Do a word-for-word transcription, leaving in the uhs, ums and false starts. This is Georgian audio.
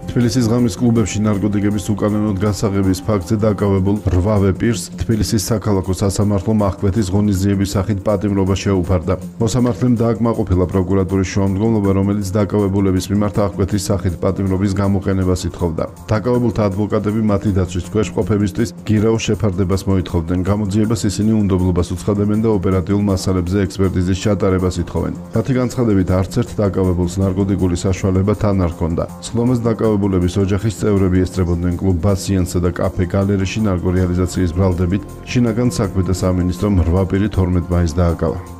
თბილისის ღამის კლუბებში ნარკოტიკების უკანონოდ გასაღების ფაქტზე დაკავებულ რვავე პირს თბილისის საქალაქო სასამართლომ ახკვეთის ღონისძიების სახით პატიმრობა შეუფარდა. მოსამართლემ დააკმაყოფილა პროკურატურის შუამდგომლობა, რომელიც დაკავებულების მიმართ ახკვეთის სახით პატიმრობის გამოყენებას ითხოვდა. დაკავებულთა ადვოკატები მათი დაცვის ქვეშ მყოფებისთვის გირაოს შეფარდებას მოითხოვდნენ. გამოძიებას ისინი უნდობლობას უცხადებენ და ოპერატიულ მასალებზე ექსპერტიზის ჩატარებას ითხოვენ. მათი განცხადებით, არც ერთ დაკავებულს ნარკოტიკული საშუალება თან არ ჰქონდა. სხდომას დაკავებულების ოჯახის წევრები ესწრებოდნენ კლუბ ბასიანსა და კაფე გალერეში ნარკორეალიზაციის ბრალდებით. შინაგან საქმეთა სამინისტრომ რვა პირი თორმეტ მაისს დააკავა.